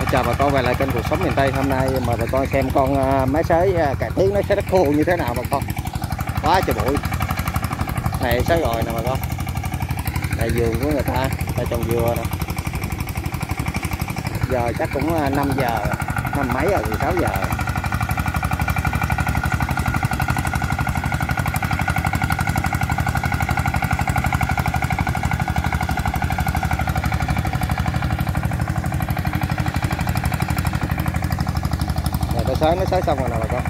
Chào bà con quay lại kênh Cuộc Sống Miền Tây. Hôm nay mời bà con xem con máy sới cải tiến nó sẽ đất khô như thế nào bà con. Quá trời bụi. Này sới rồi nè bà con. Đây vườn của người ta trồng dừa nè. Giờ chắc cũng 5 giờ, 5 mấy rồi, 6 giờ. Sới nó sới xong rồi nè bà con.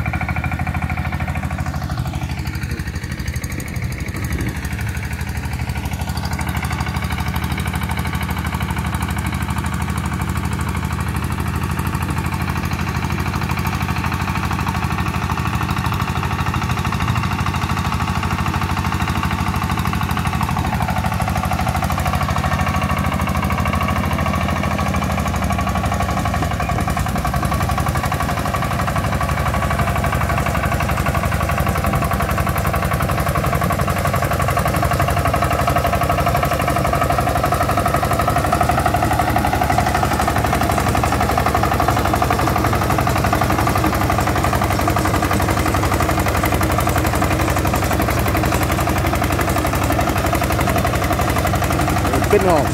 Kinh hồn.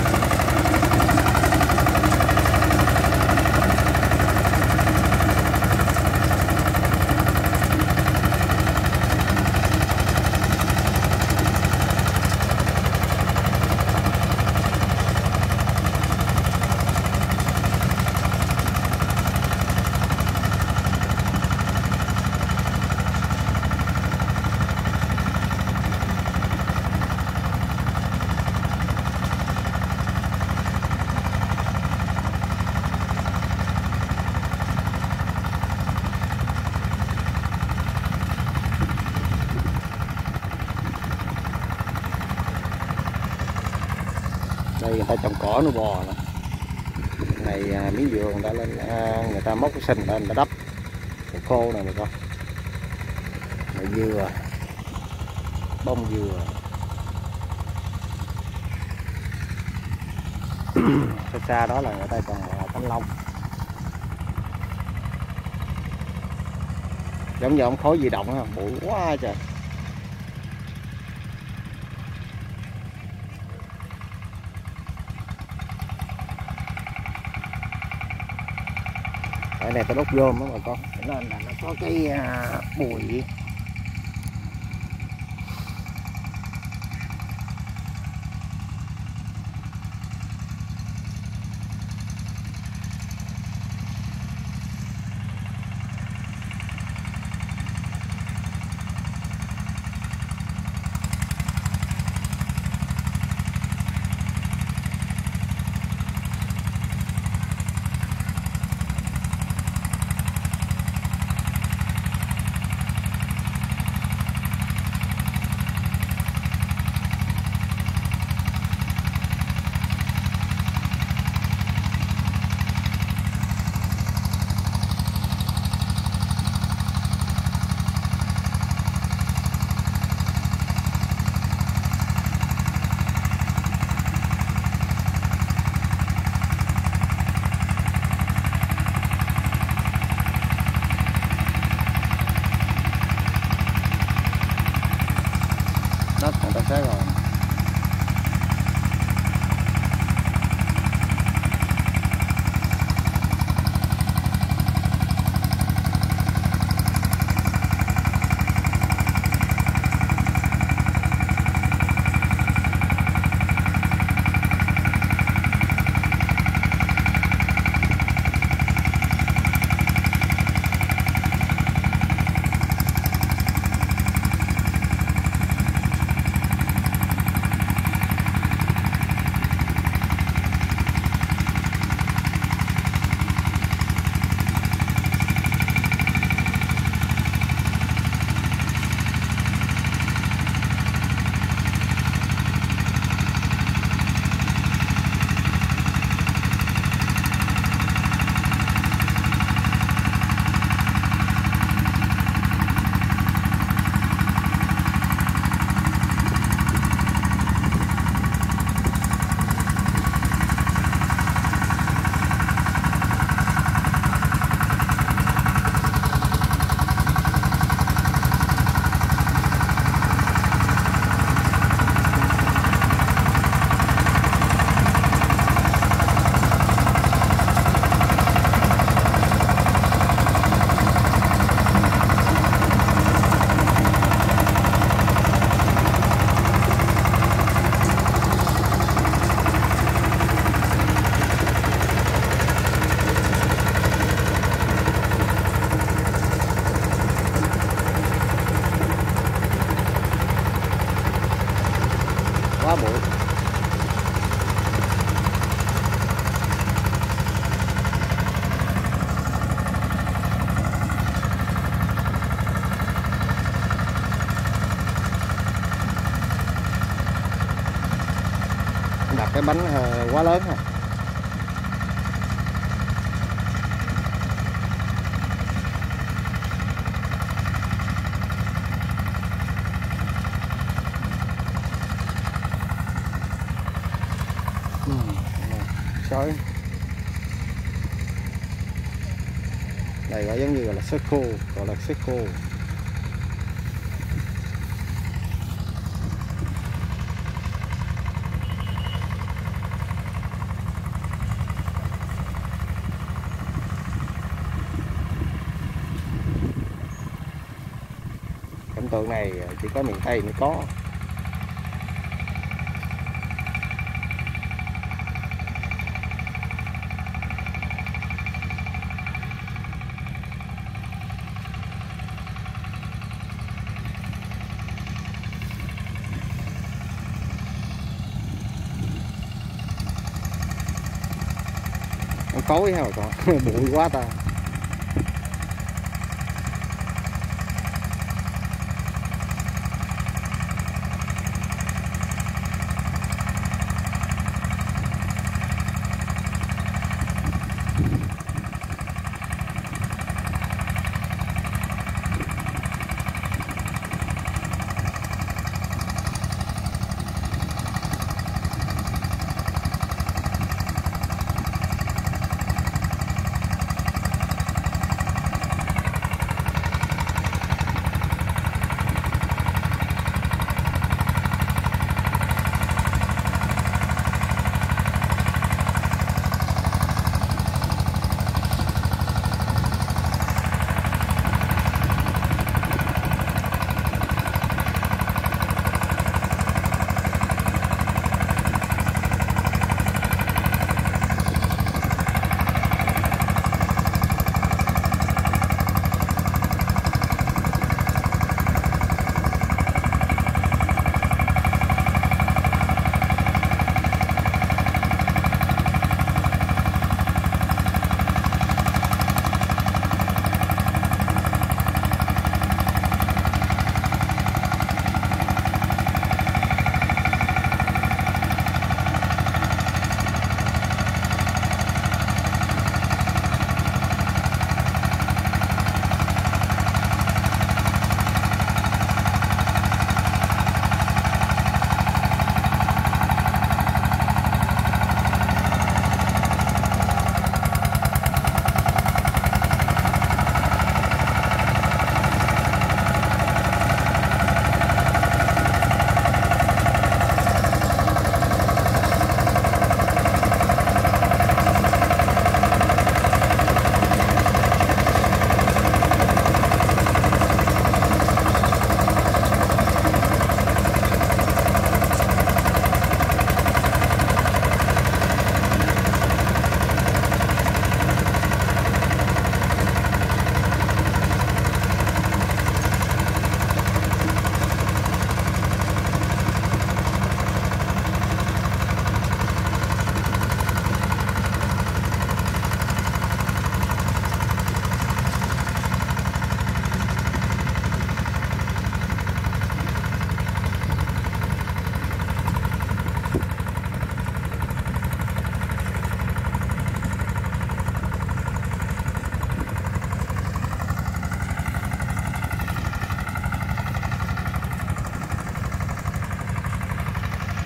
Đây người ta trồng cỏ nuôi bò nè. Này miếng dừa người ta lên, người ta móc cái sình lên, người ta đắp khô này bà con. Này dừa, bông dừa. Xa xa đó là người ta trồng thanh long. Giống như ông khối di động á, bụi quá trời. Cái này có đốt rơm đó bà con, nên là nó có cái bụi. đặt cái bánh quá lớn ha. Sói đây có giống như là sét khô, gọi là sét khô. Cảnh tượng này chỉ có miền Tây mới có. Cối ha mà con bụi quá ta.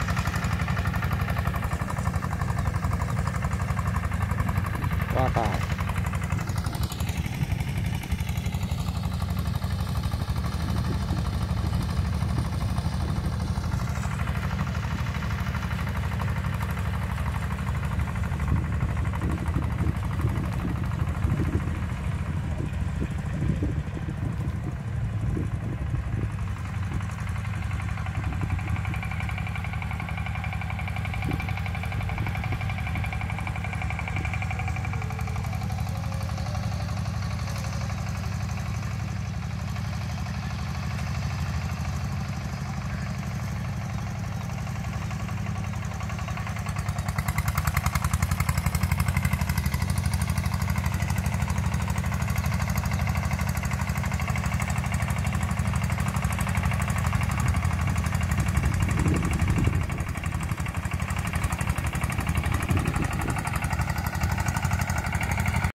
Quá tài.